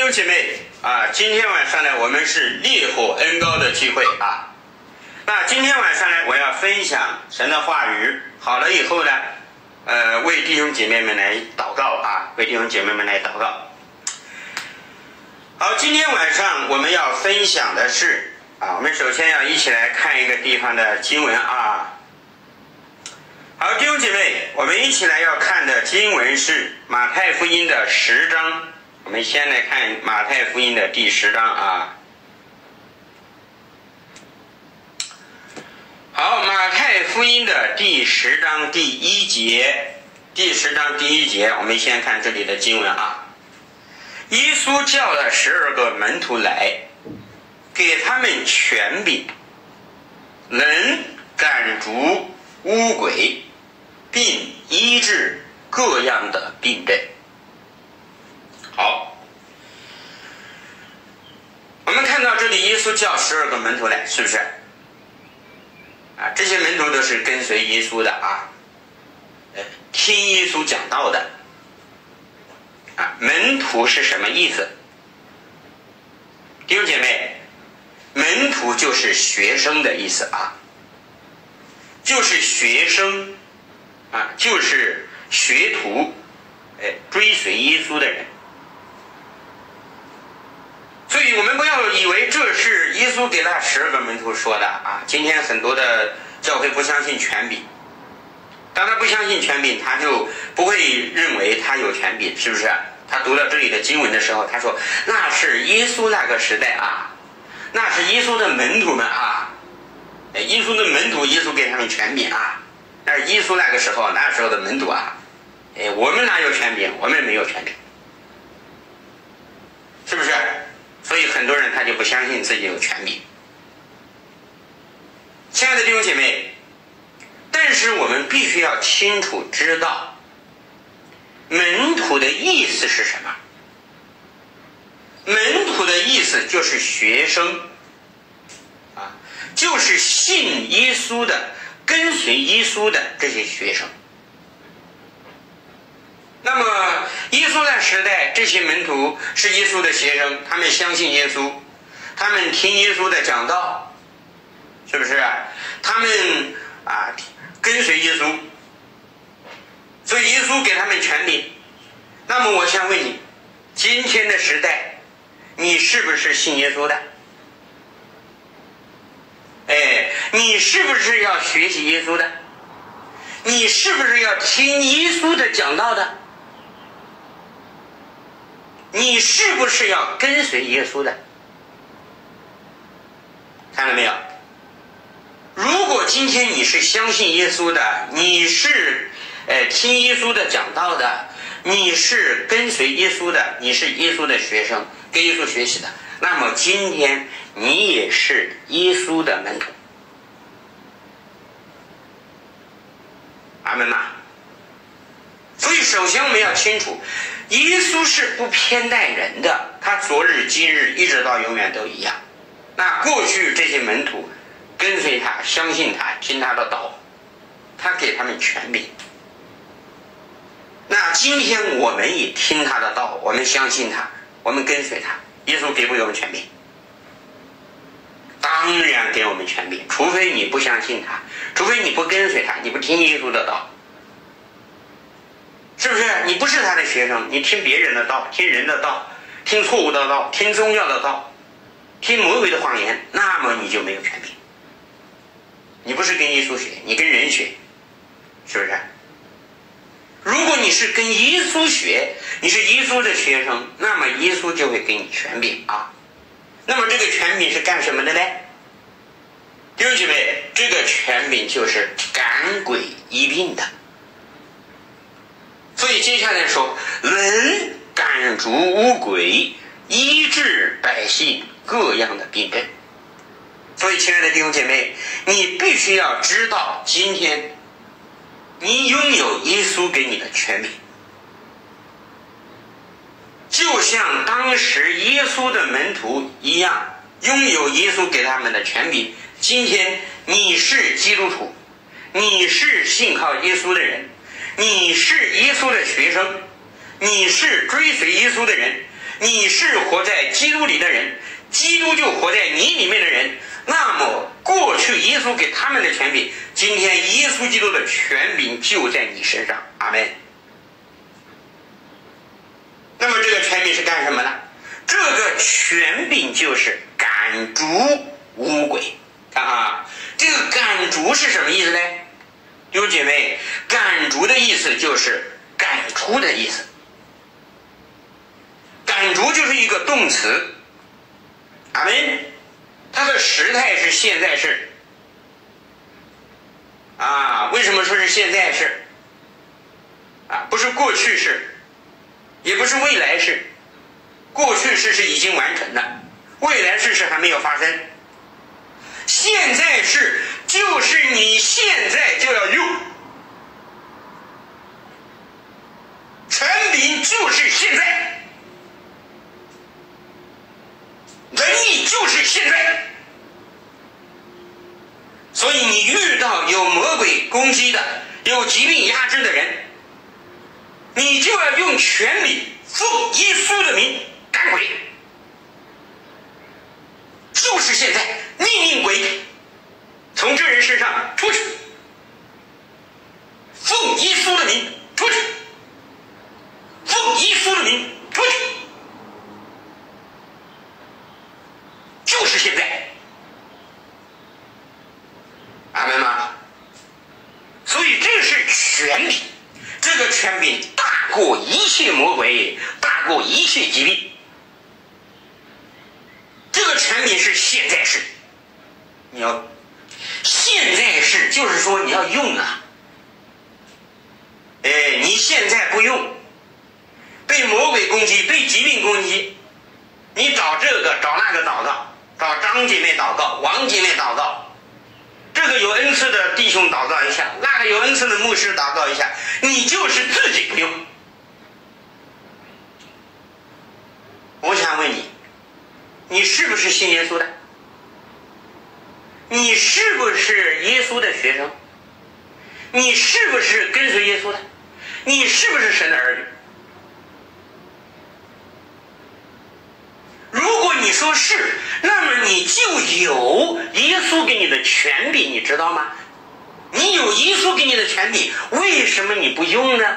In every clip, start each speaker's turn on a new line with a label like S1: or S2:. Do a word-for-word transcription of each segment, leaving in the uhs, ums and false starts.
S1: 兄姐妹啊，今天晚上呢，我们是烈火恩膏的聚会啊。那今天晚上呢，我要分享神的话语。好了以后呢，呃，为弟兄姐妹们来祷告啊，为弟兄姐妹们来祷告。好，今天晚上我们要分享的是啊，我们首先要一起来看一个地方的经文啊。好，弟兄姐妹，我们一起来要看的经文是马太福音的十章。我们先来看马太福音的第十章啊。好，马太福音的第十章第一节，第十章第一节，我们先看这里的经文啊。耶稣叫了十二个门徒来，给他们权柄，能赶逐污鬼，并医治各样的病症。好，我们看到这里耶稣叫十二个门徒来，是不是啊？这些门徒都是跟随耶稣的啊，呃，听耶稣讲道的啊。门徒是什么意思？弟兄姐妹，门徒就是学生的意思啊，就是学生啊，就是学徒，哎，追随耶稣的人。所以我们不要以为这是耶稣给那十二个门徒说的啊。今天很多的教会不相信权柄，当他不相信权柄，他就不会认为他有权柄，是不是？他读到这里的经文的时候，他说那是耶稣那个时代啊，那是耶稣的门徒们啊，耶稣的门徒，耶稣给他们权柄啊，那是耶稣那个时候，那时候的门徒啊，哎，我们哪有权柄？我们没有权柄，是不是？所以很多人他就不相信自己有权柄。亲爱的弟兄姐妹，但是我们必须要清楚知道门徒的意思是什么。门徒的意思就是学生啊，就是信耶稣的，跟随耶稣的这些学生。那么耶稣那时代，这些门徒是耶稣的学生，他们相信耶稣，他们听耶稣的讲道，是不是？他们啊跟随耶稣，所以耶稣给他们权柄。那么我想问你，今天的时代，你是不是信耶稣的？哎，你是不是要学习耶稣的？你是不是要听耶稣的讲道的？你是不是要跟随耶稣的？看到没有？如果今天你是相信耶稣的，你是呃听耶稣的讲道的，你是跟随耶稣的，你是耶稣的学生，跟耶稣学习的，那么今天你也是耶稣的门徒。阿们吗？所以首先我们要清楚，耶稣是不偏待人的，他昨日今日一直到永远都一样。那过去这些门徒跟随他，相信他，听他的道，他给他们权柄。那今天我们也听他的道，我们相信他，我们跟随他，耶稣给不给我们权柄？当然给我们权柄，除非你不相信他，除非你不跟随他，你不听耶稣的道，是不是？你不是他的学生，你听别人的道，听人的道，听错误的道，听宗教的道，听魔鬼的谎言，那么你就没有权柄。你不是跟耶稣学，你跟人学，是不是？如果你是跟耶稣学，你是耶稣的学生，那么耶稣就会给你权柄啊。那么这个权柄是干什么的呢？弟兄姐妹，这个权柄就是赶鬼医病的。所以接下来说，能赶逐污鬼，医治百姓各样的病症。所以亲爱的弟兄姐妹，你必须要知道，今天你拥有耶稣给你的权柄，就像当时耶稣的门徒一样，拥有耶稣给他们的权柄。今天你是基督徒，你是信靠耶稣的人，你是耶稣的学生，你是追随耶稣的人， 你是活在基督里的人，基督就活在你里面的人，那么过去耶稣给他们的权柄，今天耶稣基督的权柄就在你身上。阿们。那么这个权柄是干什么呢？这个权柄就是赶逐污鬼。看啊，这个赶逐是什么意思呢？弟兄姐妹，赶逐的意思就是赶出的意思。赶逐就是一个动词。阿们。它的时态是现在式。啊，为什么说是现在式？啊，不是过去式，也不是未来式。过去式是已经完成的，未来式是还没有发生。现在式就是你现在就要用，权柄就是现在，能力就是现在。所以你遇到有魔鬼攻击的，有疾病压制的人，你就要用权柄奉耶稣的名赶鬼，就是现在命令鬼从这人身上出去，奉耶稣的名出去，奉耶稣的名出去，就是现在。阿们吗？所以这是权柄，这个权柄大过一切魔鬼，大过一切疾病。这个权柄是现在式，你要现在式，就是说你要用啊。哎，你现在不用，被魔鬼攻击，被疾病攻击，你找这个找那个祷告，找张姐妹祷告，王姐妹祷告。这个有恩赐的弟兄祷告一下，那个有恩赐的牧师祷告一下，你就是自己不用。我想问你，你是不是信耶稣的？你是不是耶稣的学生？你是不是跟随耶稣的？你是不是神的儿女？如果你说是，那么你就有耶稣给你的权柄，你知道吗？你有耶稣给你的权柄，为什么你不用呢？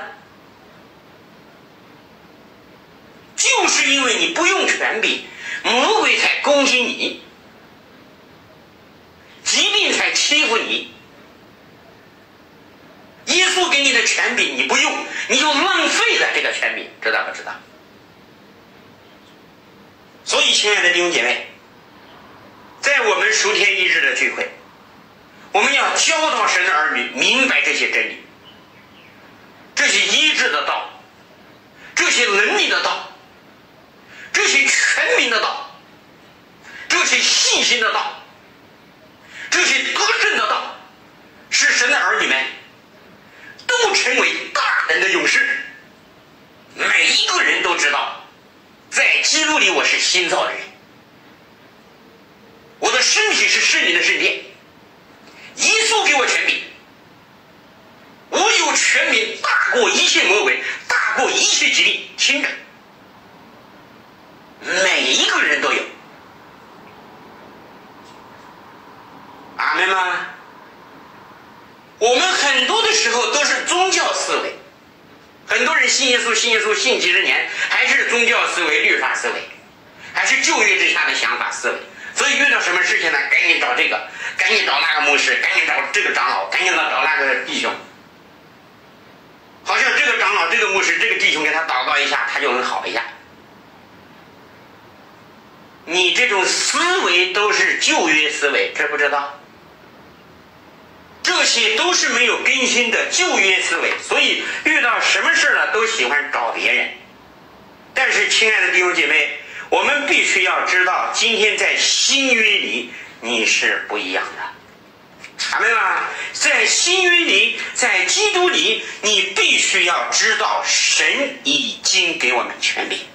S1: 就是因为你不用权柄，魔鬼才攻击你，疾病才欺负你。耶稣给你的权柄你不用，你就浪费了这个权柄，知道不知道？所以亲爱的弟兄姐妹，在我们赎天医治的聚会，我们要教导神的儿女明白这些真理，这些医治的道，这些能力的道，这些权柄的道，这些信心的道，这些得胜的道，使神的儿女们都成为大人的勇士。每一个人都知道，在基督里我是新造的人，我的身体是圣灵的圣殿，耶稣给我权柄，我有权柄大过一切魔鬼，大过一切疾病，听着，每一个人都有。阿们吗？我们很多的时候都是宗教思维，很多人信耶稣信耶稣信几十年，还是宗教思维、律法思维，还是旧约之下的想法思维。所以遇到什么事情呢，赶紧找这个，赶紧找那个牧师，赶紧找这个长老，赶紧找那个弟兄，好像这个长老、这个牧师、这个弟兄给他祷告一下，他就能好一下。你这种思维都是旧约思维，知不知道？这些都是没有更新的旧约思维，所以遇到什么事了都喜欢找别人。但是亲爱的弟兄姐妹，我们必须要知道，今天在新约里你是不一样的。阿们吗？在新约里，在基督里，你必须要知道神已经给我们权柄，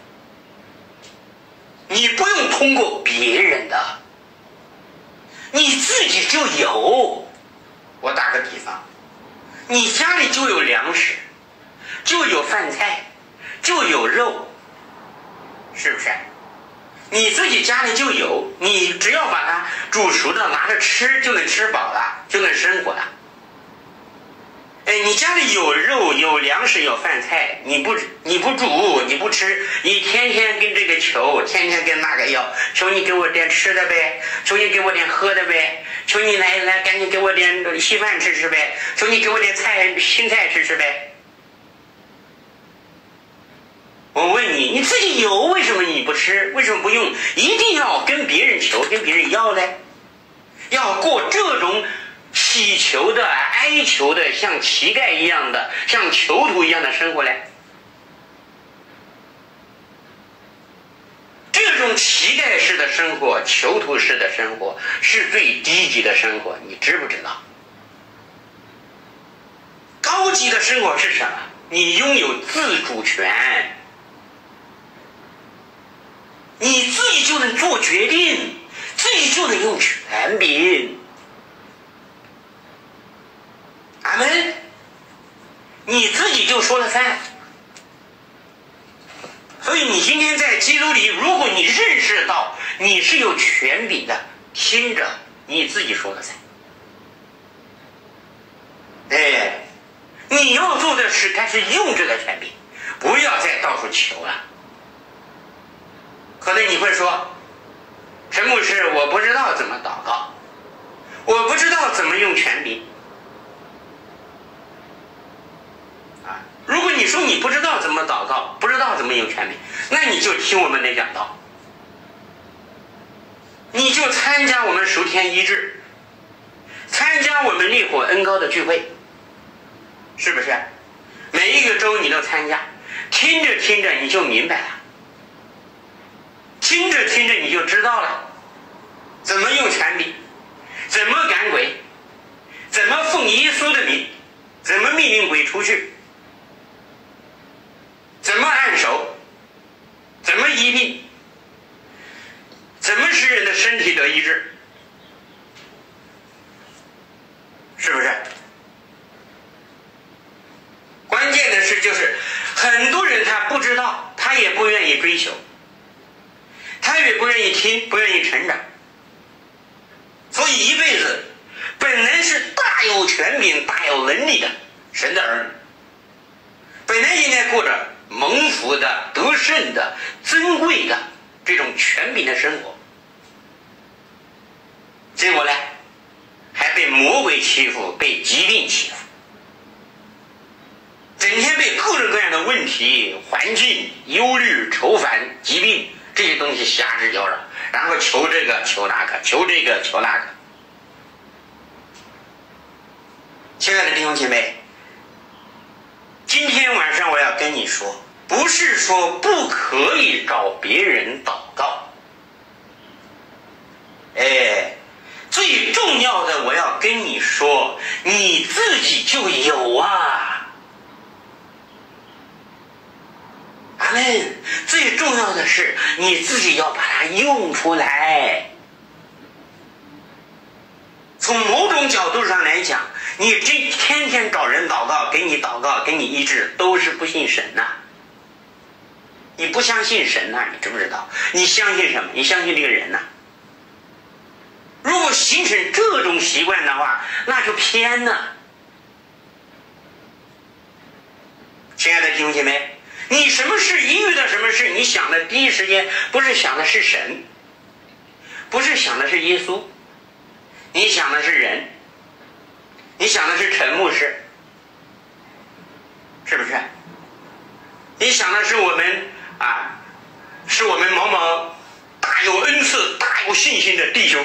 S1: 你不用通过别人的，你自己就有。我打个比方，你家里就有粮食，就有饭菜，就有肉， 是不是？你自己家里就有，你只要把它煮熟的拿着吃，就能吃饱了，就能生活了。哎，你家里有肉有粮食有饭菜，你不你不煮你不吃，你天天跟这个求，天天跟那个要，求你给我点吃的呗，求你给我点喝的呗，求你来来赶紧给我点稀饭吃吃呗，求你给我点菜青菜吃吃呗。我问你，你自己有，为什么你不吃？为什么不用？一定要跟别人求，跟别人要呢？要过这种祈求的、哀求的，像乞丐一样的，像囚徒一样的生活嘞？这种乞丐式的生活、囚徒式的生活，是最低级的生活，你知不知道？高级的生活是什么？你拥有自主权。你自己就能做决定，自己就能用权柄。阿门。你自己就说了算。所以你今天在基督里，如果你认识到你是有权柄的，听着你自己说了算。哎，你要做的是开始用这个权柄，不要再到处求了。可能你会说，陈牧师，我不知道怎么祷告，我不知道怎么用权柄。啊，如果你说你不知道怎么祷告，不知道怎么用权柄，那你就听我们的讲道，你就参加我们赎天医治，参加我们烈火恩膏的聚会，是不是？每一个周你都参加，听着听着你就明白了。听着听着你就知道了，怎么用权柄，怎么赶鬼，怎么奉耶稣的名，怎么命令鬼出去，怎么按手，怎么医病，怎么使人的身体得医治，是不是？关键的是就是很多人他不知道，他也不愿意追求，他也不愿意听，不愿意成长，所以一辈子本来是大有权柄、大有能力的神的儿女，本来应该过着蒙福的、得胜的、尊贵的这种权柄的生活，结果呢，还被魔鬼欺负，被疾病欺负，整天被各种各样的问题、环境、忧虑、愁烦、疾病这些东西瞎指搅扰，然后求这个求那个，求这个求那个。亲爱的弟兄姐妹，今天晚上我要跟你说，不是说不可以找别人祷告，哎，最重要的我要跟你说，你自己就有啊。阿们，最重要的是你自己要把它用出来。从某种角度上来讲，你这天天找人祷告，给你祷告，给你医治，都是不信神呐、啊。你不相信神呐、啊，你知不知道？你相信什么？你相信这个人呐、啊。如果形成这种习惯的话，那就偏了。亲爱的弟兄姐妹，你什么事一遇到什么事，你想的第一时间不是想的是神，不是想的是耶稣，你想的是人，你想的是陈牧师，是不是？你想的是我们啊，是我们某某大有恩赐、大有信心的弟兄，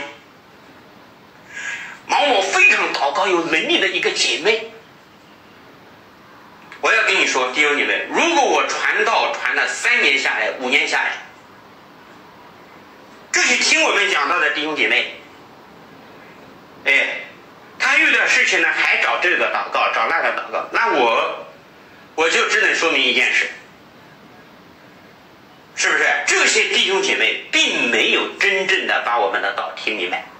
S1: 某某非常祷告有能力的一个姐妹。我要跟你说，弟兄姐妹，如果我传道传了三年下来，五年下来，这些听我们讲道的弟兄姐妹，哎，他遇到事情呢，还找这个祷告，找那个祷告，那我我就只能说明一件事，是不是？这些弟兄姐妹并没有真正的把我们的道听明白。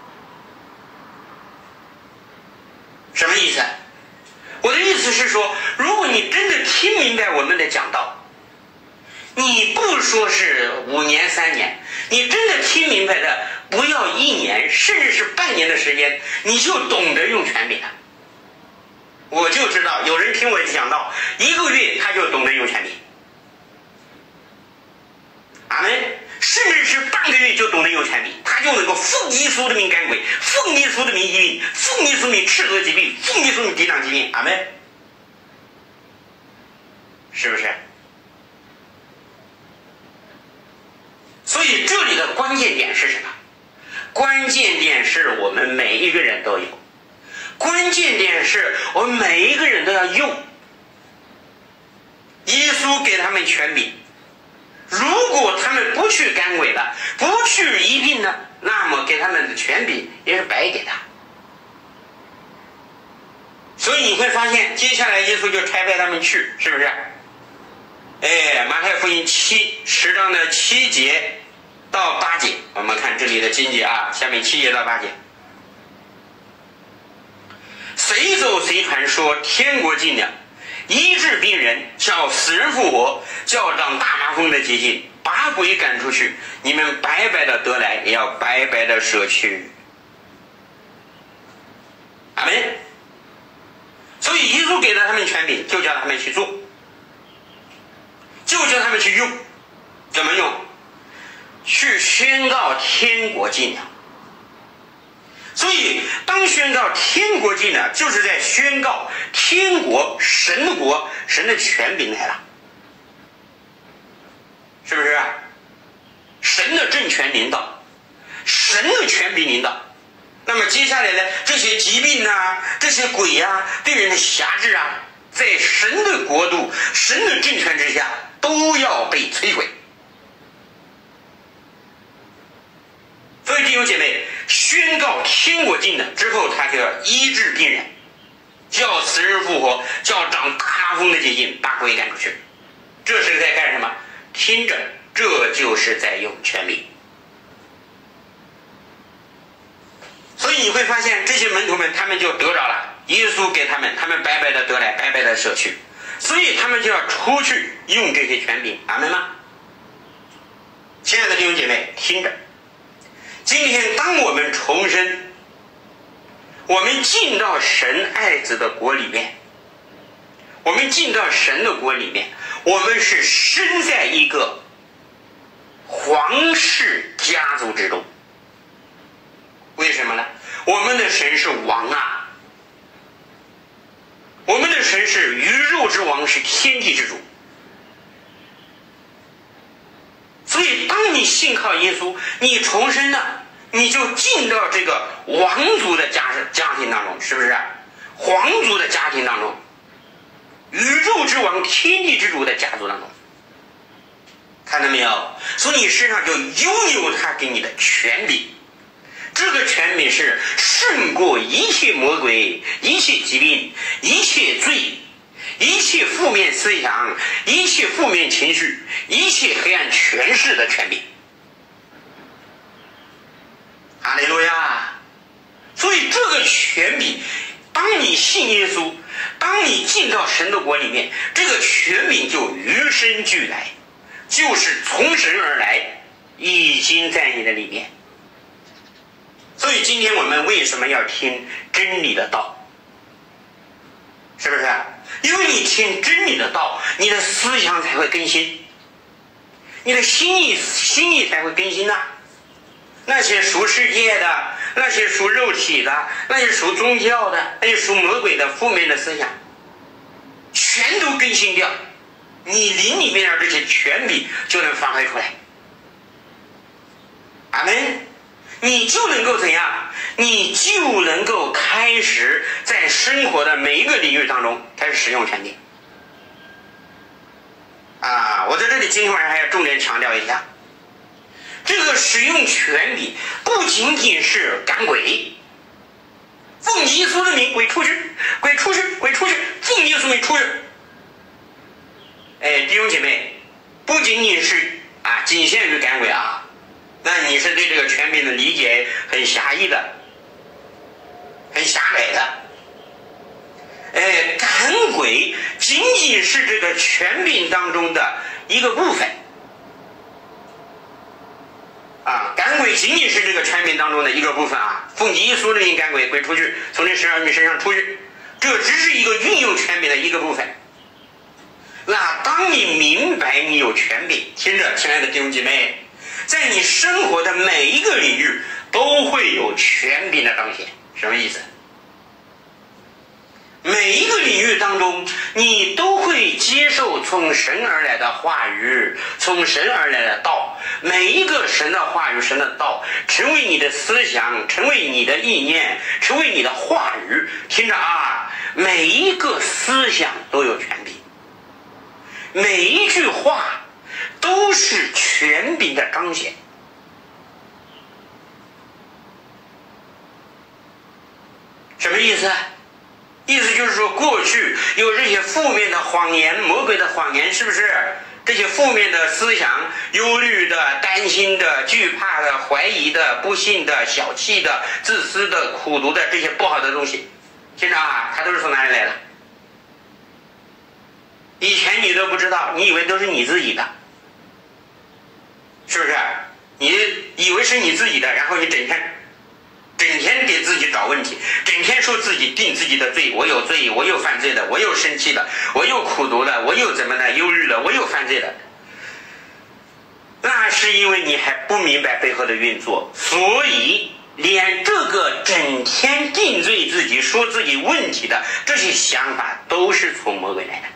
S1: 什么意思？我的意思是说，如果你真的听明白我们的讲道， 你不说是五年三年，你真的听明白了，不要一年甚至是半年的时间，你就懂得用权柄了。我就知道有人听我讲到一个月他就懂得用权柄，阿们，甚至是半个月就懂得用权柄，他就能够奉耶稣的名赶鬼，奉耶稣的名医病，奉耶稣的名斥责疾病，奉耶稣的名抵挡疾病，阿们，是不是？所以这里的关键点是什么？关键点是我们每一个人都有，关键点是我们每一个人都要用。耶稣给他们权柄，如果他们不去赶鬼了，不去医病呢，那么给他们的权柄也是白给他。所以你会发现接下来耶稣就差派他们去，是不是？哎，马太福音七十章的七节到八节，我们看这里的经节啊，下面七节到八节。随走随传说天国近了，医治病人，叫死人复活，叫长大麻风的洁净，把鬼赶出去，你们白白的得来，也要白白的舍去。阿们。所以耶稣给了他们权柄，就叫他们去做，就叫他们去用。怎么用？去宣告天国近了。所以当宣告天国近了，就是在宣告天国，神的国，神的权柄来了，是不是？神的政权领导，神的权柄领导。那么接下来呢，这些疾病啊，这些鬼啊，对人的辖制啊，在神的国度，神的政权之下，都要被摧毁。所以弟兄姐妹，宣告天国近了之后，他就要医治病人，叫死人复活，叫长大麻风的洁净，把鬼赶出去。这是在干什么？听着，这就是在用权柄。所以你会发现这些门徒们，他们就得着了耶稣给他们，他们白白的得来，白白的舍去，所以他们就要出去用这些权柄。阿们吗？亲爱的弟兄姐妹，听着，今天当我们重生，我们进到神爱子的国里面，我们进到神的国里面，我们是生在一个皇室家族之中。为什么呢？我们的神是王啊，我们的神是宇宙之王，是天地之主。所以当你信靠耶稣，你重生了，你就进到这个王族的家家庭当中，是不是？皇族的家庭当中，宇宙之王天地之主的家族当中，看到没有？所以你身上就拥有他给你的权柄。这个权柄是胜过一切魔鬼，一切疾病，一切罪，一切负面思想，一切负面情绪，一切黑暗权势的权柄。哈利路亚！所以这个权柄，当你信耶稣，当你进到神的国里面，这个权柄就与生俱来，就是从神而来，已经在你的里面。所以今天我们为什么要听真理的道？是不是？因为你听真理的道，你的思想才会更新，你的心意心意才会更新呐、啊。那些属世界的，那些属肉体的，那些属宗教的，那些属魔鬼的负面的思想，全都更新掉，你灵里面的这些权柄就能发挥出来。阿们。你就能够怎样？你就能够开始在生活的每一个领域当中开始使用权柄。啊，我在这里今天晚上还要重点强调一下，这个使用权柄不仅仅是赶鬼，奉耶稣的名鬼出去，鬼出去，鬼出去，奉耶稣名出去。哎，弟兄姐妹，不仅仅是啊，仅限于赶鬼啊。那你是对这个权柄的理解很狭义的，很狭隘的。哎，赶鬼仅仅是这个权柄当中的一个部分， 啊，赶鬼仅仅是这个权柄当中的一个部分啊，奉耶稣的名赶鬼，鬼出去，从这十二女身上出去，这只是一个运用权柄的一个部分。那当你明白你有权柄，听着，亲爱的弟兄姐妹，在你生活的每一个领域都会有权柄的彰显。什么意思？每一个领域当中，你都会接受从神而来的话语，从神而来的道。每一个神的话语、神的道，成为你的思想，成为你的意念，成为你的话语。听着啊，每一个思想都有权柄，每一句话都是权柄的彰显。什么意思？意思就是说，过去有这些负面的谎言，魔鬼的谎言，是不是？这些负面的思想，忧虑的、担心的、惧怕的、怀疑的、不信的、小气的、自私的、苦毒的，这些不好的东西，现在啊，它都是从哪里来的？以前你都不知道，你以为都是你自己的，是不是？你以为是你自己的，然后你整天整天给自己找问题，整天说自己定自己的罪，我有罪，我又犯罪了，我又生气了，我又苦毒了，我又怎么的忧虑了，我又犯罪了。那是因为你还不明白背后的运作，所以连这个整天定罪自己、说自己问题的这些想法都是从魔鬼来的。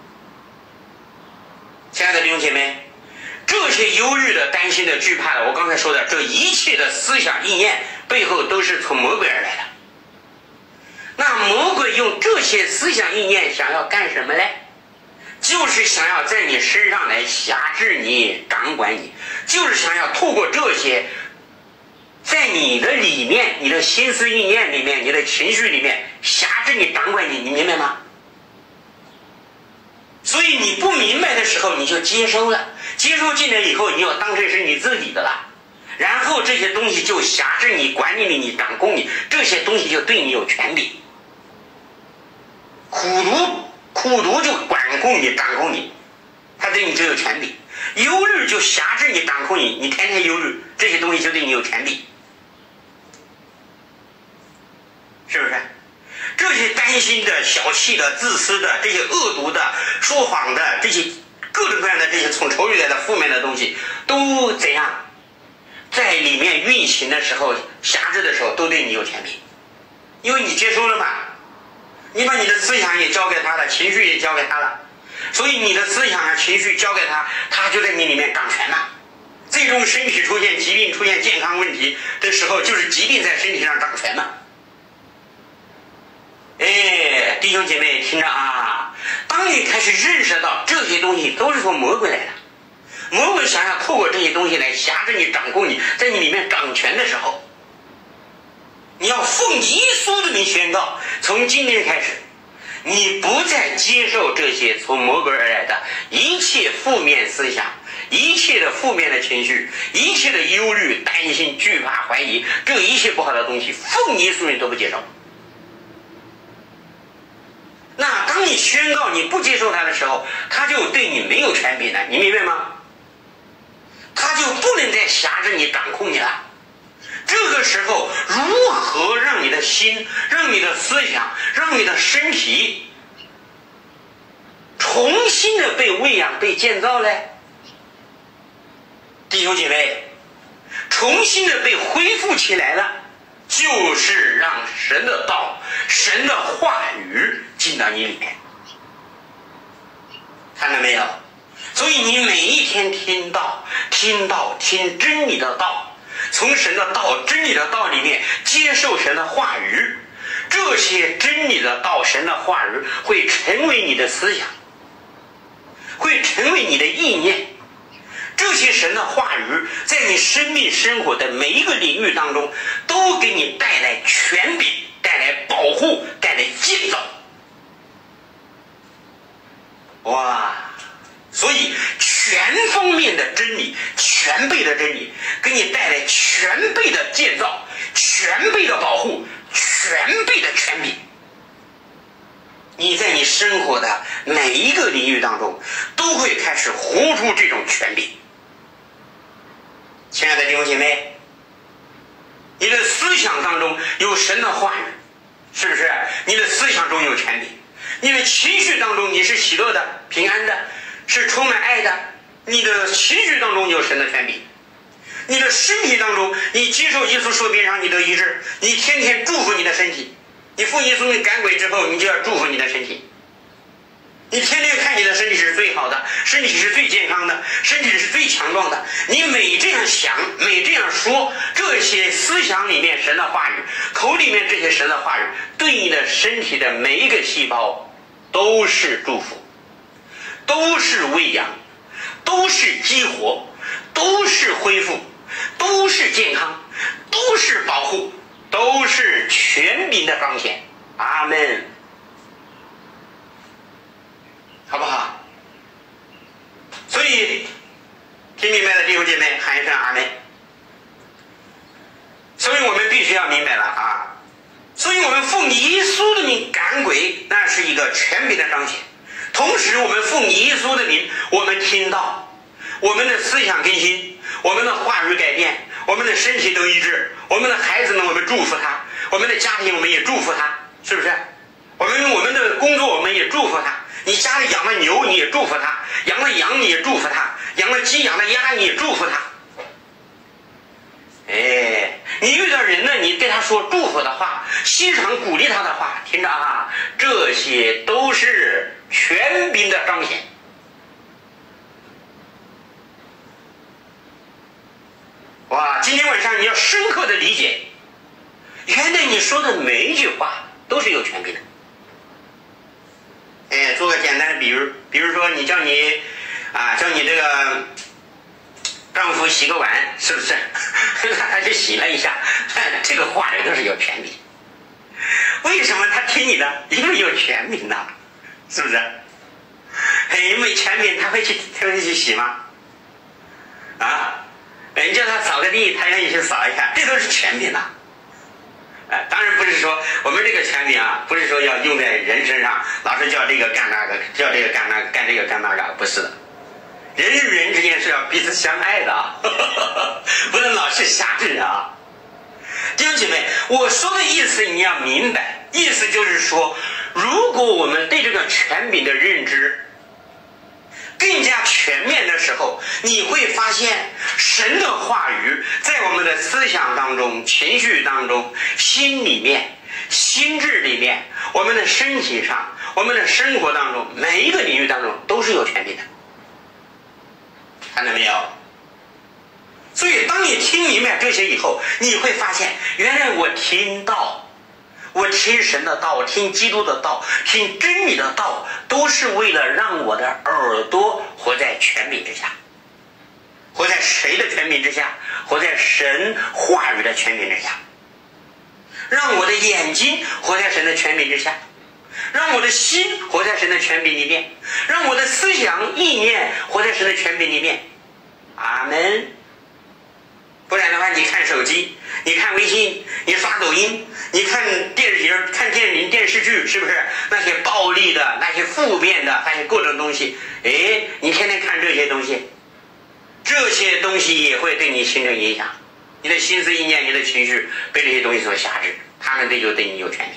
S1: 亲爱的弟兄姐妹，这些忧虑的、担心的、惧怕的，我刚才说的这一切的思想意念背后都是从魔鬼而来的。那魔鬼用这些思想意念想要干什么呢？就是想要在你身上来辖制你、掌管你，就是想要透过这些在你的里面、你的心思意念里面、你的情绪里面辖制你、掌管你，你明白吗？所以你不明白的时候，你就接收了，接收进来以后，你要当成是你自己的了，然后这些东西就辖制你、管理你、你掌控你，这些东西就对你有权利。苦毒，苦毒就管控你、掌控你，它对你就有权利。忧虑就辖制你、掌控你，你天天忧虑，这些东西就对你有权利，是不是？这些担心的、小气的、自私的、这些恶毒的、说谎的，这些各种各样的这些从仇敌来的负面的东西，都怎样在里面运行的时候、辖制的时候，都对你有权利，因为你接收了嘛，你把你的思想也交给他了，情绪也交给他了，所以你的思想和情绪交给他，他就在你里面掌权了。最终身体出现疾病、出现健康问题的时候，就是疾病在身体上掌权了。哎，弟兄姐妹听着啊，当你开始认识到这些东西都是从魔鬼来的，魔鬼想要透过这些东西来辖制你、掌控你，在你里面掌权的时候，你要奉耶稣的名宣告，从今天开始，你不再接受这些从魔鬼而来的一切负面思想，一切的负面的情绪，一切的忧虑、担心、惧怕、怀疑，这一切不好的东西，奉耶稣名都不接受。那当你宣告你不接受他的时候，他就对你没有权柄了，你明白吗？他就不能再辖制你、掌控你了。这个时候，如何让你的心、让你的思想、让你的身体重新的被喂养、被建造呢？弟兄姐妹，重新的被恢复起来了，就是让神的道、神的话语进到你里面，看到没有？所以你每一天听道、听道、听真理的道，从神的道、真理的道里面接受神的话语，这些真理的道、神的话语会成为你的思想，会成为你的意念。这些神的话语在你生命生活的每一个领域当中，都给你带来权柄，带来保护，带来建造。哇！所以全方面的真理，全备的真理，给你带来全备的建造，全备的保护，全备的权柄。你在你生活的每一个领域当中，都会开始活出这种权柄。 亲爱的弟兄姐妹，你的思想当中有神的话语，是不是？你的思想中有权柄，你的情绪当中你是喜乐的、平安的，是充满爱的，你的情绪当中有神的权柄。你的身体当中，你接受耶稣受病让你得医治，你天天祝福你的身体。你奉耶稣名赶鬼之后，你就要祝福你的身体。你天天看你的身体是最好的，身体是最健康的，身体是最强壮的。你每这样想，每这样说，这些思想里面神的话语，口里面这些神的话语，对你的身体的每一个细胞都是祝福，都是喂养，都是激活，都是恢复，都是健康，都是保护，都是权柄的彰显。阿们，好不好？所以听明白的弟兄姐妹喊一声阿们。所以我们必须要明白了啊！所以我们奉耶稣的名赶鬼，那是一个权柄的彰显。同时我们奉耶稣的名，我们听到我们的思想更新，我们的话语改变，我们的身体都医治，我们的孩子们我们祝福他，我们的家庭我们也祝福他，是不是？我们我们的工作我们也祝福他。你家里养了牛你也祝福他，养了羊你也祝福他，养了鸡养了鸭你也祝福他。哎，你遇到人呢，你对他说祝福的话，欣赏鼓励他的话，听着啊，这些都是权柄的彰显。哇，今天晚上你要深刻的理解，原来你说的每一句话都是有权柄的。哎，做个简单的比如，比如说你叫你啊，叫你这个丈夫洗个碗，是不是？他就洗了一下，这个话里都是有权柄。为什么他听你的？因为有权柄的，是不是？哎，没权柄他会去他会去洗吗？啊，人叫他扫个地，他愿意去扫一下，这都是权柄的。呃，当然不是说我们这个权柄啊，不是说要用在人身上，老是叫这个干那个，叫这个干那个，干这个干那个，不是的。人与人之间是要彼此相爱的啊，不能老是瞎治啊。弟兄姐妹，我说的意思你要明白，意思就是说，如果我们对这个权柄的认知更加全面的时候，你会发现神的话语在我们的思想当中、情绪当中、心里面、心智里面、我们的身体上、我们的生活当中，每一个领域当中都是有权柄的。看到没有？所以当你听明白这些以后，你会发现原来我听道，我听神的道，听基督的道，听真理的道，都是为了让我的耳朵活在权柄之下。活在谁的权柄之下？活在神话语的权柄之下。让我的眼睛活在神的权柄之下，让我的心活在神的权柄里面，让我的思想意念活在神的权柄里面。阿门。不然的话，你看手机，你看微信，你刷抖音，你看电视，看电影电视剧，是不是那些暴力的、那些负面的、那些各种东西？哎，你天天看这些东西，这些东西也会对你形成影响。你的心思意念、你的情绪被这些东西所辖制，他们这就对你有权利。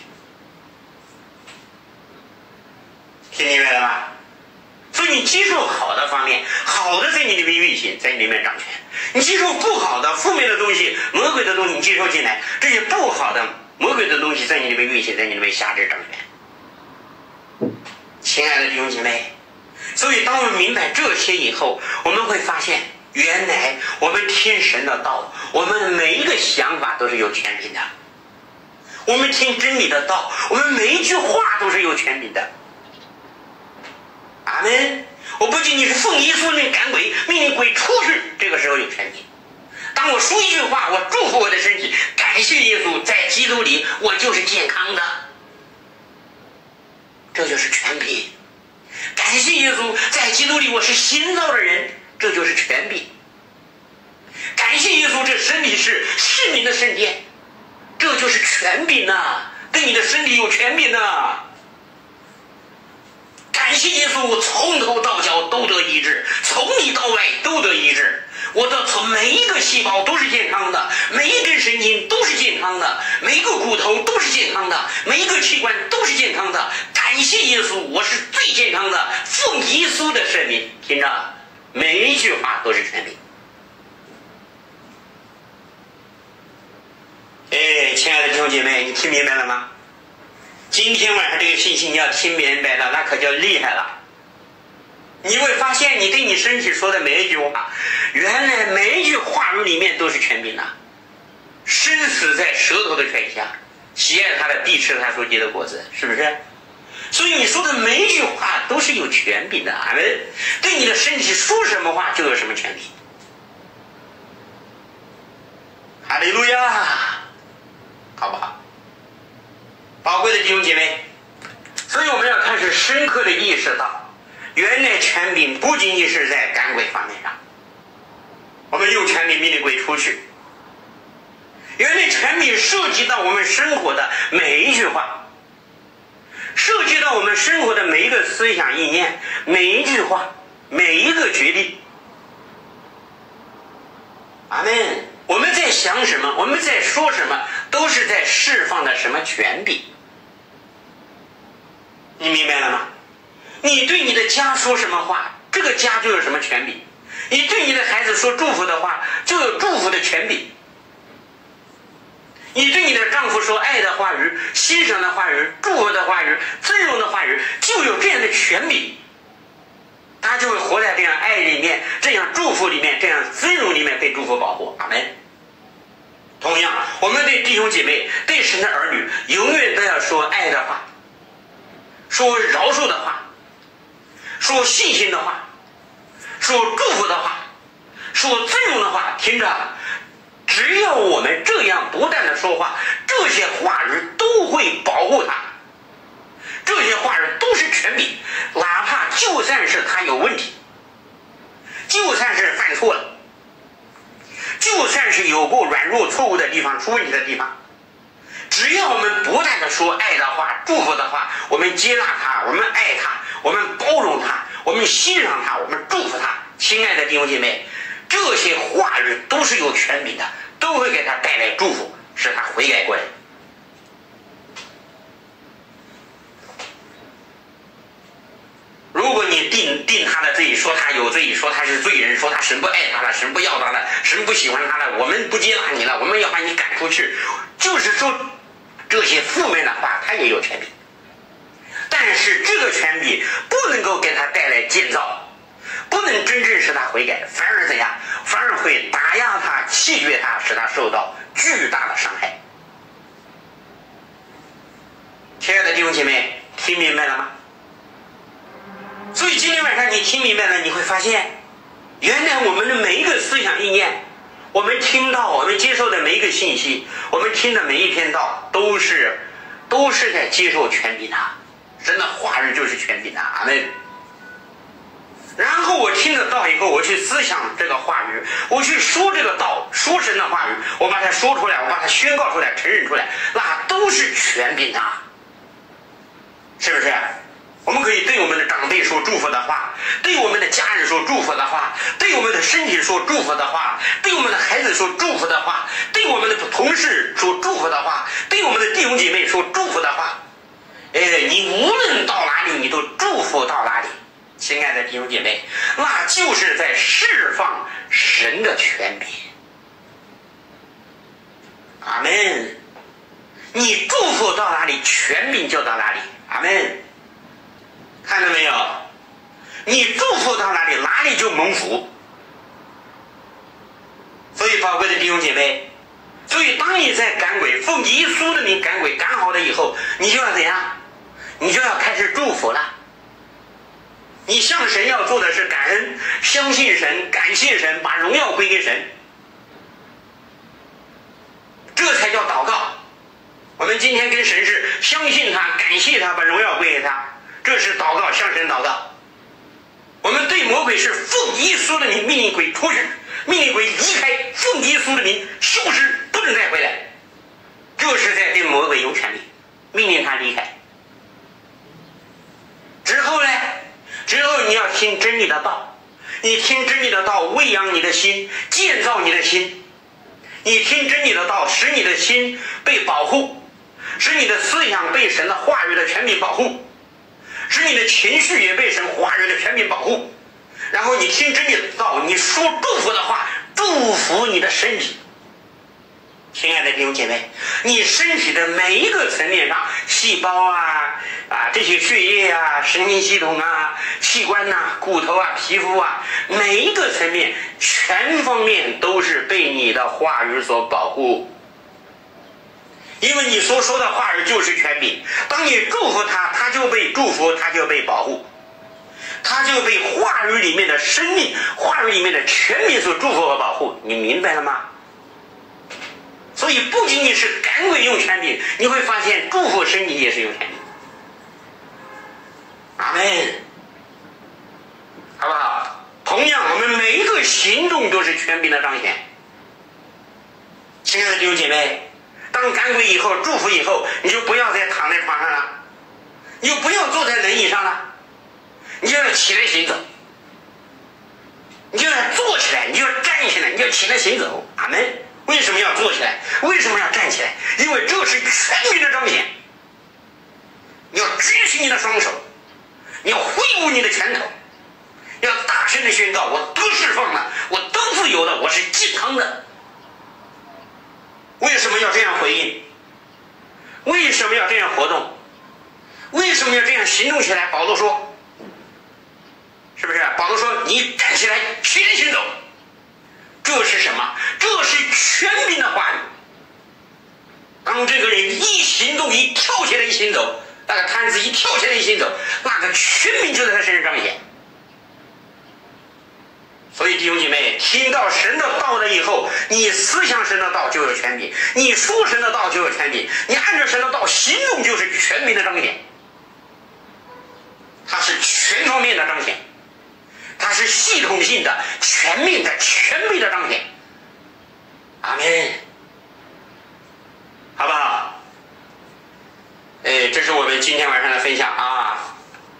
S1: 听明白了吧？所以你接受好的方面，好的在你里面运行，在你里面掌权。你接受不好的、负面的东西、魔鬼的东西，你接受进来，这些不好的、魔鬼的东西在你里面运行，在你里面辖制掌权。亲爱的弟兄姐妹，所以当我们明白这些以后，我们会发现，原来我们听神的道，我们每一个想法都是有权柄的。我们听真理的道，我们每一句话都是有权柄的。阿门！我不仅仅是奉耶稣命赶鬼，命令鬼出去，这个时候有权柄。当我说一句话，我祝福我的身体，感谢耶稣，在基督里我就是健康的，这就是权柄。感谢耶稣，在基督里我是新造的人，这就是权柄。感谢耶稣，这身体是圣灵的圣殿，这就是权柄啊！对你的身体有权柄啊！感谢耶稣，从头到脚都得医治，从里到外都得医治。 我的从每一个细胞都是健康的，每一根神经都是健康的，每一个骨头都是健康的，每一个器官都是健康的。感谢耶稣，我是最健康的，奉耶稣的圣名。听着，每一句话都是权柄。哎，亲爱的弟兄姐妹，你听明白了吗？今天晚上这个信息你要听明白了，那可就厉害了。你会发现，你对你身体说的每一句话，原来每一句话语里面都是权柄的。生死在舌头的权下，喜爱他的必吃他所结的果子，是不是？所以你说的每一句话都是有权柄的。阿们。对你的身体说什么话就有什么权柄。哈利路亚，好不好？宝贵的弟兄姐妹，所以我们要开始深刻的意识到，原来权柄不仅仅是在赶鬼方面上，我们用权柄命令鬼出去。原来权柄涉及到我们生活的每一句话，涉及到我们生活的每一个思想意念，每一句话，每一个决定。阿们。我们在想什么，我们在说什么，都是在释放的什么权柄。你明白了吗？你对你的家说什么话，这个家就有什么权柄。你对你的孩子说祝福的话，就有祝福的权柄。你对你的丈夫说爱的话语、欣赏的话语、祝福的话语、尊荣的话语，就有这样的权柄。他就会活在这样爱里面，这样祝福里面，这样尊荣里面，被祝福保护。阿们。同样，我们对弟兄姐妹、对神的儿女，永远都要说爱的话，说饶恕的话，说信心的话，说祝福的话，说尊荣的话。听着，只要我们这样不断的说话，这些话语都会保护他。这些话语都是权柄，哪怕就算是他有问题，就算是犯错了，就算是有过软弱错误的地方，出问题的地方，只要我们不断的说爱的话、祝福的话，我们接纳他，我们爱他，我们包容他，我们欣赏他，我们祝福他。亲爱的弟兄姐妹，这些话语都是有权柄的，都会给他带来祝福，使他悔改过来。如果你定定他的罪，说他有罪，说他是罪人，说他神不爱他了，神不要他了，神不喜欢他了，我们不接纳你了，我们要把你赶出去，就是说这些负面的话，他也有权柄。但是这个权柄不能够给他带来建造，不能真正使他悔改，反而怎样？反而会打压他、弃绝他，使他受到巨大的伤害。亲爱的弟兄姐妹，听明白了吗？所以今天晚上你听明白了，你会发现，原来我们的每一个思想意念，我们听到、我们接受的每一个信息，我们听的每一篇道，都是都是在接受权柄的。神的话语就是权柄的。阿们。然后我听了道以后，我去思想这个话语，我去说这个道，说神的话语，我把它说出来，我把它宣告出来，承认出来，那都是权柄的，是不是？我们可以对我们的长辈说祝福的话，对我们的家人说祝福的话，对我们的身体说祝福的话，对我们的孩子说祝福的话，对我们的同事说祝福的话，对我们的弟兄姐妹说祝福的话。哎，你无论到哪里，你都祝福到哪里。亲爱的弟兄姐妹，那就是在释放神的权柄。阿们。你祝福到哪里，权柄就到哪里。阿们。看到没有？你祝福到哪里，哪里就蒙福。所以宝贵的弟兄姐妹，所以当你在赶鬼，奉耶稣的名赶鬼，赶好了以后，你就要怎样？你就要开始祝福了。你向神要做的是感恩，相信神，感谢神，把荣耀归给神，这才叫祷告。我们今天跟神是相信他，感谢他，把荣耀归给他，这是祷告，向神祷告。我们对魔鬼是奉耶稣的名命令鬼出去，命令鬼离开，奉耶稣的名消失，不能再回来。这是在对魔鬼有权利，命令他离开。之后呢？之后你要听真理的道， 你听真理的道，喂养你的心，建造你的心。你听真理的道，使你的心被保护，使你的思想被神的话语的权柄保护，使你的情绪也被神话语的权柄保护。然后你听真理的道，你说祝福的话，祝福你的身体。亲爱的弟兄姐妹，你身体的每一个层面上，细胞啊啊这些血液啊、神经系统啊、器官呐、啊、骨头啊、皮肤啊，每一个层面全方面都是被你的话语所保护。因为你所说的话语就是权柄，当你祝福他，他就被祝福，他就被保护，他就被话语里面的生命、话语里面的权柄所祝福和保护。你明白了吗？所以不仅仅是赶鬼用权柄，你会发现祝福身体也是用权柄。阿们，好不好？同样，我们每一个行动都是权柄的彰显。亲爱的弟兄姐妹，当赶鬼以后、祝福以后，你就不要再躺在床上了，你就不要坐在轮椅上了，你就要起来行走，你就要坐起来，你就要站起来，你就要起来行走。阿们。为什么要坐起来？为什么要站起来？因为这是权柄的彰显。你要举起你的双手，你要挥舞你的拳头，要大声的宣告：我都释放了，我都自由了，我是健康的。为什么要这样回应？为什么要这样活动？为什么要这样行动起来？保罗说，是不是？保罗说：你站起来，起来行走。这是什么？这是权柄的话语。当这个人一行动，一跳起来一行走，那个摊子一跳起来一行走，那个权柄就在他身上彰显。所以弟兄姐妹，听到神的道了以后，你思想神的道就有权柄，你说神的道就有权柄，你按照神的道行动就是权柄的彰显。它是全方面的彰显，它是系统性的、全面的、全面的彰显。阿们，好不好？哎，这是我们今天晚上的分享啊。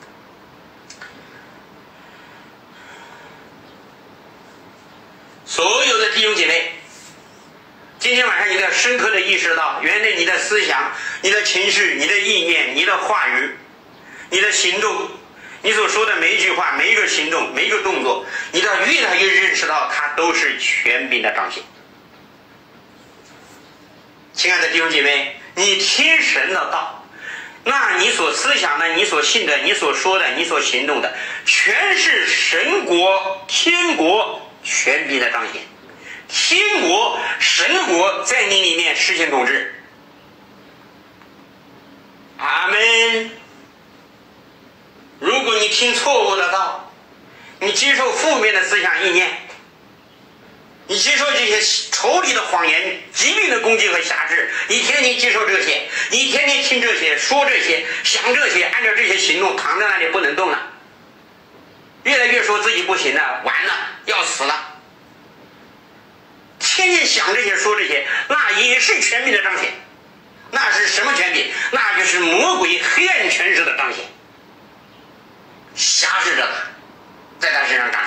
S1: 所有的弟兄姐妹，今天晚上你要深刻的意识到，原来你的思想、你的情绪、你的意念、你的话语、你的行动，你所说的每一句话、每一个行动、每一个动作，你都要越来越认识到，它都是权柄的彰显。亲爱的弟兄姐妹，你听神的道，那你所思想的、你所信的、你所说的、你所行动的，全是神国、天国权柄的彰显。天国、神国在你里面实行统治。阿们。如果你听错误的道，你接受负面的思想意念，你接受这些仇敌的谎言、疾病的攻击和辖制，你天天接受这些，你天天听这些、说这些、想这些，按照这些行动，躺在那里不能动了，越来越说自己不行了，完了，要死了，天天想这些、说这些，那也是权柄的彰显。那是什么权柄？那就是魔鬼黑暗权势的彰显，辖制着他，在他身上掌权。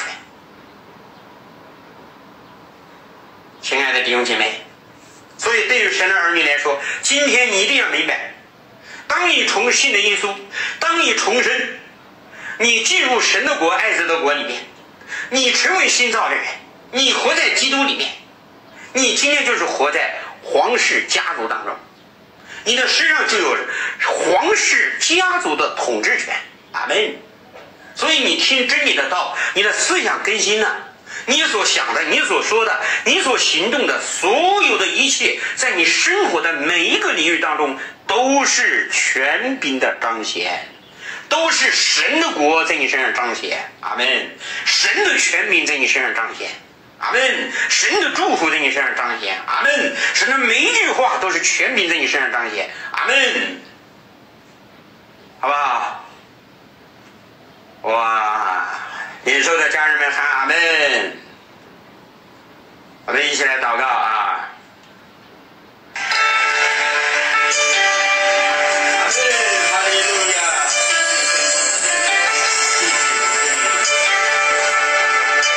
S1: 亲爱的弟兄姐妹，所以对于神的儿女来说，今天你一定要明白，当你重信的耶稣，当你重生，你进入神的国、爱子的国里面，你成为新造的人，你活在基督里面，你今天就是活在皇室家族当中，你的身上就有皇室家族的统治权。阿们。所以你听真理的道，你的思想更新了，你所想的、你所说的、你所行动的所有的一切，在你生活的每一个领域当中都是权柄的彰显，都是神的国在你身上彰显。阿们。神的权柄在你身上彰显。阿们。神的祝福在你身上彰显。阿们。神的每一句话都是权柄在你身上彰显。阿们。好不好？哇！领受的家人们喊阿们。我们一起来祷告啊！阿们，哈利路亚！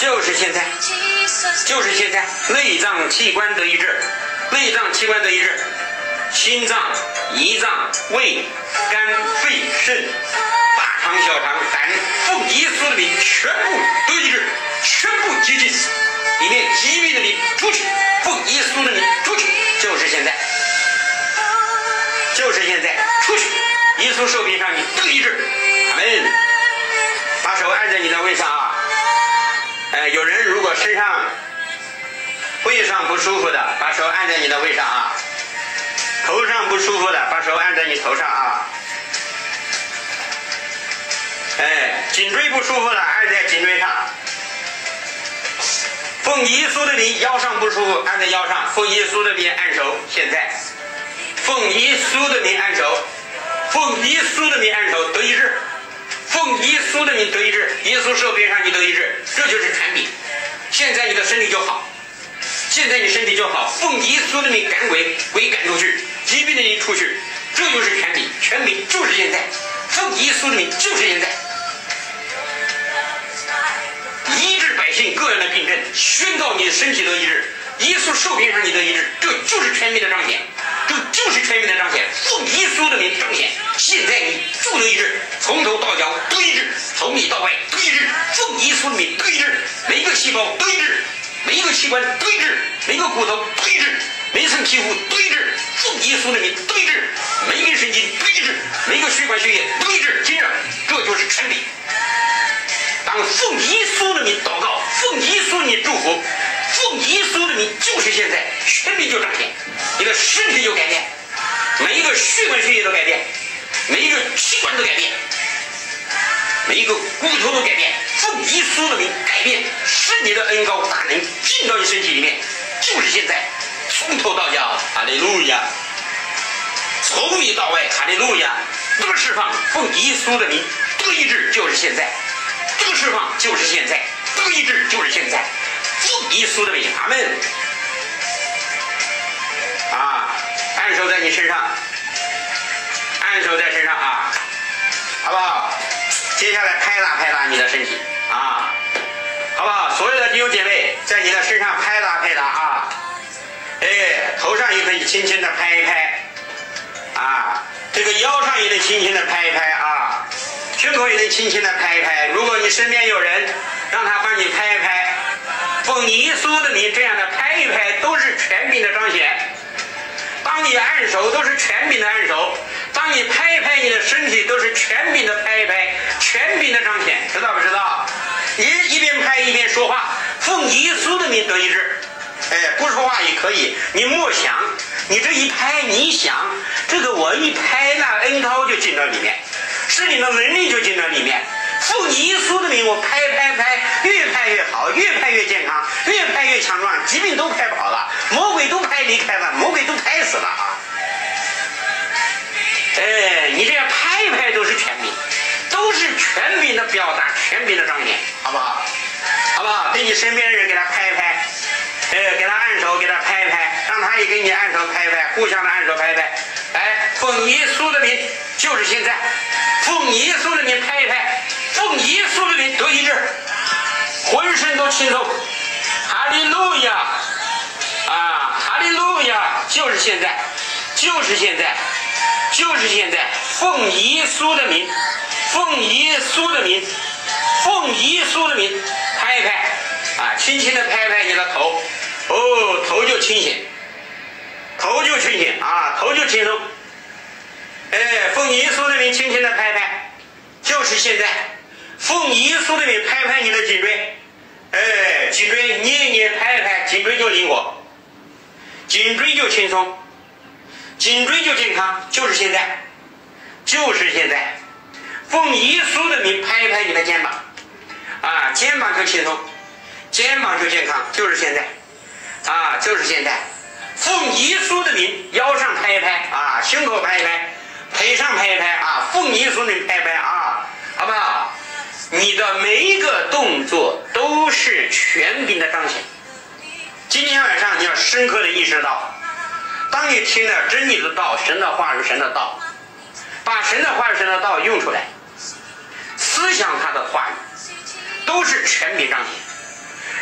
S1: 就是现在，就是现在，内脏器官得医治，内脏器官得医治，心脏、胰脏、胃、肝、肺、肾、大肠、小肠、胆，奉耶稣的名全部得医治，全部洁净，里面疾病的灵出去，奉耶稣的名出去，就是现在，就是现在，出去！耶稣受病上你得医治，阿门。把手按在你的胃上啊。呃，有人如果身上胃上不舒服的，把手按在你的胃上啊。头上不舒服的，把手按在你头上啊。哎，颈椎不舒服的，按在颈椎上。奉耶稣的名，腰上不舒服，按在腰上。奉耶稣的名按手，现在。奉耶稣的名按手，奉耶稣的名按手，得医治。奉耶稣的名得医治，耶稣受病上你得医治，这就是权柄。现在你的身体就好，现在你身体就好。奉耶稣的名赶鬼，鬼赶出去，疾病的灵出去，这就是权柄。权柄就是现在，奉耶稣的名就是现在。医治百姓各样的病症，宣告你的身体得医治。耶稣受病上你得医治，这就是权柄的彰显，这就是权柄的彰显。奉耶稣的名彰显，现在你就得医治，从头到脚得医治，从里到外得医治。奉耶稣的名得医治，每一个细胞得医治，每一个器官得医治，每一个骨头得医治，每一层皮肤得医治。奉耶稣的名得医治，每一根神经得医治，每一个血管血液得医治。接着，这就是权柄。当奉耶稣的名祷告，奉耶稣的名祝福，奉耶稣的名就是现在，权柄就彰显，你的身体就改变，每一个血管血液都改变，每一个器官都改变，每一个骨头都改变。奉耶稣的名改变，是你的恩膏大能进到你身体里面，就是现在，从头到脚，哈利路亚，从里到外，哈利路亚，得释放。奉耶稣的名得医治，就是现在。得释放就是现在，得医治就是现在，奉耶稣的名，阿门。啊，按手在你身上，按手在身上啊，好不好？接下来拍打拍打你的身体啊，好不好？所有的弟兄姐妹在你的身上拍打拍打啊，哎，头上也可以轻轻的拍一拍啊，这个腰上也得轻轻的拍一拍啊。胸口也能轻轻的拍一拍，如果你身边有人，让他帮你拍一拍，奉耶稣的名这样的拍一拍，都是权柄的彰显。当你按手，都是权柄的按手；当你拍一拍你的身体，都是权柄的拍一拍，权柄的彰显，知道不知道？你一边拍一边说话，奉耶稣的名得医治。哎，不说话也可以，你默想，你这一拍，你想，这个我一拍，那恩膏就进到里面。是你的能力就进到里面，奉耶稣的名，我拍拍拍，越拍越好，越拍越健康，越拍越强壮，疾病都拍跑了，魔鬼都拍离开了，魔鬼都拍死了啊！哎，你这样拍一拍都是权柄，都是权柄的表达，权柄的彰显，好不好？好不好？对你身边的人给他拍一拍，哎，给他按手，给他拍一拍，让他也给你按手拍一拍，互相的按手拍一拍。哎，奉耶稣的名，就是现在。奉耶稣的名拍一拍，奉耶稣的名得医治，浑身都轻松，哈利路亚啊，哈利路亚，就是现在，就是现在，就是现在，奉耶稣的名，奉耶稣的名，奉耶稣的名拍一拍啊，轻轻的拍一拍你的头，哦，头就清醒，头就清醒啊，头就轻松。哎，奉耶稣的名轻轻的拍拍，就是现在，奉耶稣的名拍拍你的颈椎，哎，颈椎捏一捏拍一拍，颈椎就灵活，颈椎就轻松，颈椎就健康，就是现在，就是现在，奉耶稣的名拍一拍你的肩膀，啊，肩膀就轻松，肩膀就健康，就是现在，啊，就是现在，奉耶稣的名腰上拍一拍，啊，胸口拍一拍。腿上拍一拍啊，奉耶稣的名拍一拍啊，好不好？你的每一个动作都是权柄的彰显。今天晚上你要深刻的意识到，当你听了真理的道，神的话是神的道，把神的话是神的道用出来，思想他的话语，都是权柄彰显。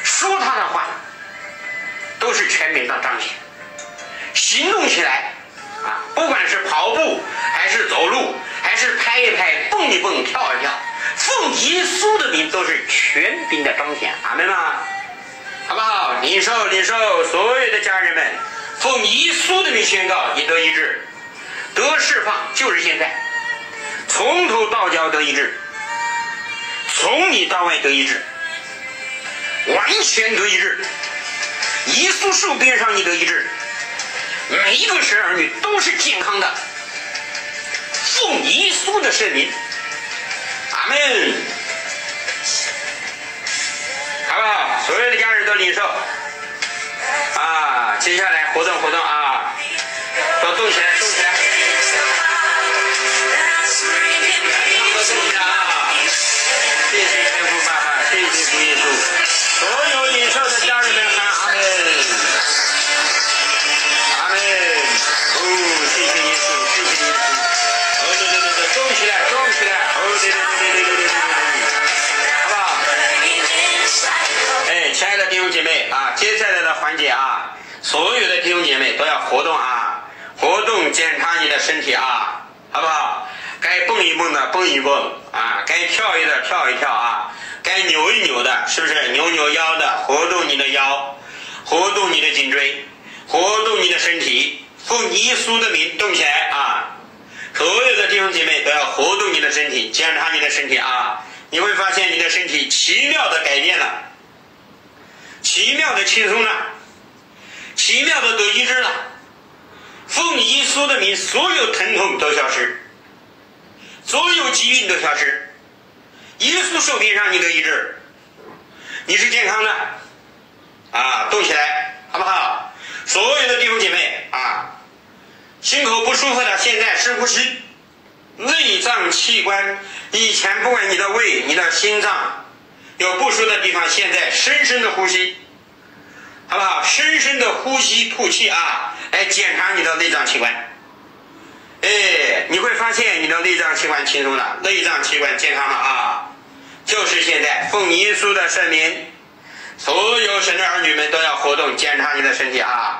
S1: 说他的话都是权柄的彰显，行动起来啊，不管是跑步还是走路还是拍一拍蹦一蹦跳一跳，奉耶稣的名都是权柄的彰显。阿们吗？好不好？领受领受，所有的家人们，奉耶稣的名宣告，你得医治，得释放，就是现在，从头到脚得医治，从里到外得医治，完全得医治。耶稣受边上你得医治，每一个神儿女都是健康的，奉耶稣的圣名。阿们，好不好？所有的家人都领受啊！接下来活动活动啊，都动起来，动起来，都动起来啊！谢谢天父爸爸，谢谢主耶稣，所有领受的家人们喊阿门，阿门！哦，谢谢耶稣，谢谢耶稣！哦，对对对对，动起来，动起来！哦，对对对对对对对对，好不好？哎，亲爱的弟兄姐妹啊，接下来的环节啊，所有的弟兄姐妹都要活动啊，活动检查你的身体啊，好不好？该蹦一蹦的蹦一蹦啊，该跳一的跳一跳啊，该扭一扭的，是不是扭扭腰的，活动你的腰，活动你的颈椎，活动你的身体，奉耶稣的名动起来啊！所有的弟兄姐妹都要活动你的身体，检查你的身体啊！你会发现你的身体奇妙的改变了，奇妙的轻松了，奇妙的得医治了。奉耶稣的名，所有疼痛都消失，所有疾病都消失。耶稣受病让你得医治，你是健康的啊！动起来，好不好？所有的弟兄姐妹啊，心口不舒服的，现在深呼吸。内脏器官，以前不管你的胃、你的心脏有不舒服的地方，现在深深的呼吸，好不好？深深的呼吸吐气啊，来检查你的内脏器官。哎，你会发现你的内脏器官轻松了，内脏器官健康了啊！就是现在，奉耶稣的圣名，所有神的儿女们都要活动检查你的身体啊！